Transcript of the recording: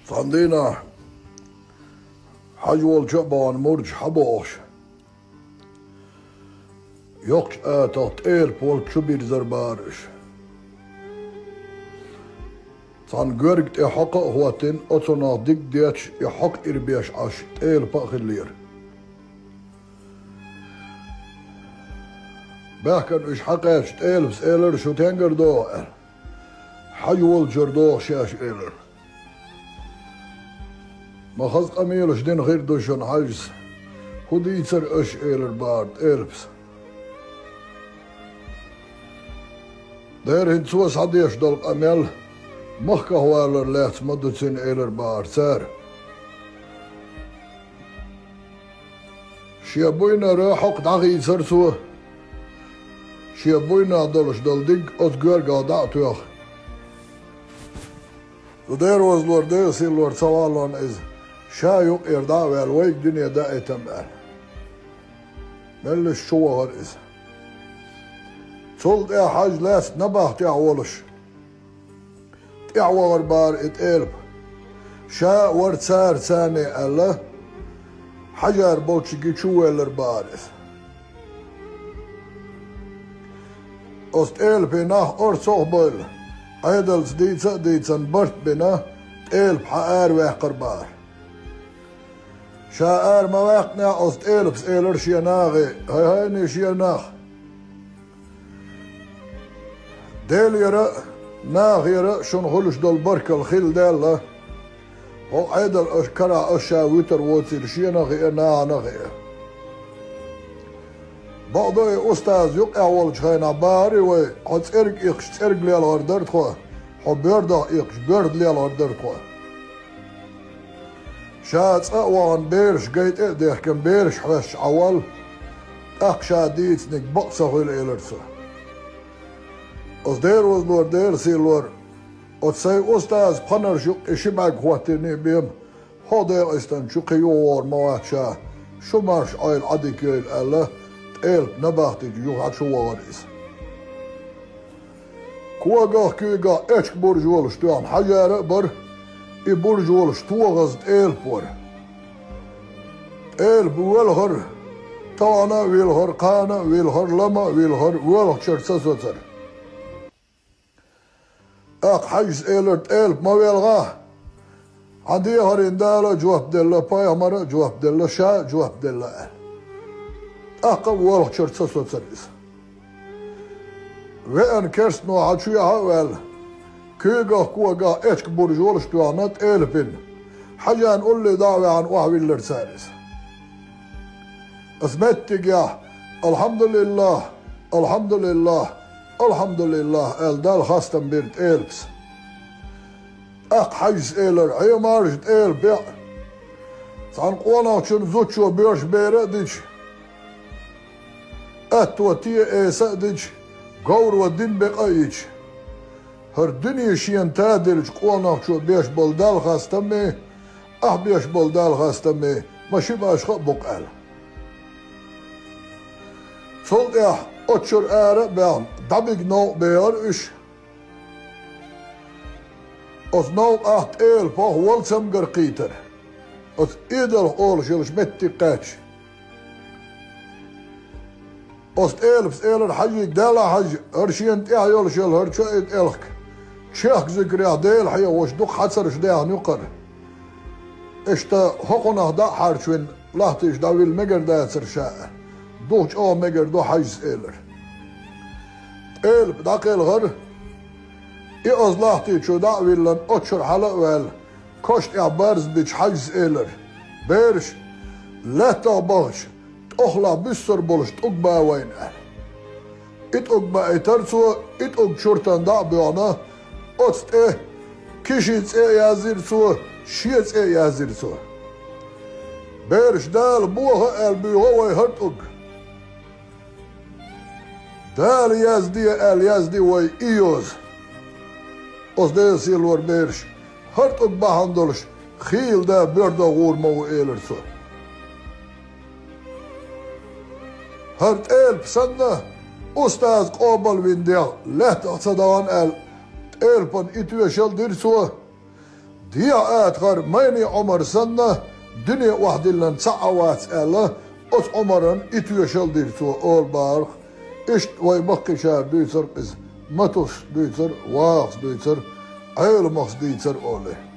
عندنا حجول جبان مرج حبوش يوكش تحت بول كبير زربارش عن جرجت يحق هو تن أتونا ديك ديتش يحق إربيش عش باخلير بحكن إش حقاش بس إيلر شو تنجر دو حجول جردو شاش إيلر ما خذ قميلش دين غير دوشون حجز خدي يصير اش إيلر بارد إلبس دير هنسوس عديش دول قميل مخك هوالر لات مدتين إيلر بارد سار شيابوينا راحق داغي يصير سوه شيابوينا دولش دول ديك أتقر قادعتو يخ ودير was lor دير سي lor سوالون إز شايق إرداء والويك دنيا دائي تمال ملش شو غر إز صلت إيه حاج لاس نباه تعولش تعور بار اتقلب شا ورد سار ثاني الله حجر بوتشي شو الربارس استقلب هناه أرسوه بول عيدلس ديتسن برت بنا تقلب حقار ويحقر بار شاعر ما وقتنا استقلب سئلر شيناغي هاي نشيناغ ديل يرى ناغ يرى شون غلش دول برك الخيل دالة هو عيدل اشكرا اشا ويتر ووتسير شيناغي ناغي بعضو استاذ يقع والجخينا باري وي قد سرق يقش سرق ليال هردرد خواه حو بيردا يقش بيرد ليال هردرد خواه شات اقوان بيرش قيت اقديه كم بيرش حوش عوال اقشا ديت نك بقصه الالرسه دير وز لور دير سي لور سي استاذ بخنر شق شبعك خواتيني بيم هو دير استن شقي يوار موات شا شو مارش ايل عديك يل الله تقيل نباختك يوحد شو وغريس كواقا كيقا اشك برجول شتوان حجارة بر اي برجول شتوغز تقيل بور تقيل بويلهر طانا ويلهر قانا ويلهر لما ويلهر ويلهر شرسسوتر اق حجز ايلر تقيل ما ويلغاه عندي هرين دالا جواب دلا باي همرا جواب دلا شا جواب دلا اقا ويلهر شرسسوتر وين كرس نو عشوية هاوال كيغا كوغا اشك برجول شتوانات إلبين حاجة نقول لي دعوة عن وحوي الرسالس اسمتك يا الحمد لله الحمد لله الحمد لله الدال خاصة بيرت إلبس اق حجز إلر هي مارجت إل بيع سان قوانا شن زوتشو بيرش بيرا ديش اتواتية ايسا ديش قور ودين بقايج هر دنيا شين تادلج قوانا شو بيش بلدال خاستمي بيش بلدال خاستمي ماشي باش بقال صلت اتشر بيان دبق نو بيار اش نو ايل باه والسم قرقيتر ايدل اول شلش متي قاتش إلبس إيلر حجي دالا حج هرشين تيا يول شل هرشيت إلك شيخ ذكريا ديل حيا وش دوق حسر شديها نقر اشتا حقنا دا حارشوين لاحتيش داويل مجر دا سرشاء دوش او مجر دو حجز إيلر إلب داقيل غر إيوز لاحتي شو داويل لن اتشر حلق ويل كشت بارز بيش حجز إيلر بيرش لا تابغش أخلا بسر بولش تقبا وين اتقبا اترسو اتقب شرطان دا بيانا اتست كشيت يازير سو شيت يازير سو بيرش دال بوها البيوها ويهرتق دال يازدي وي ايوز دي سيلور بيرش هرتق باهندولش خيل دا بيردا غور مو ايلرسو هرت إلب سنة أستاذ قابل وين ديال لهت أصدوان إلبن إتوى شل درسوه ديا غير ميني عمر سنة دنيا واحد اللي نسعوات ألا أس عمرن إتو يشل ديرتو أول بارخ إشت ويبقي شار دويتر إز متوس دويتر واغس دويتر عيل مخص دويتر أولي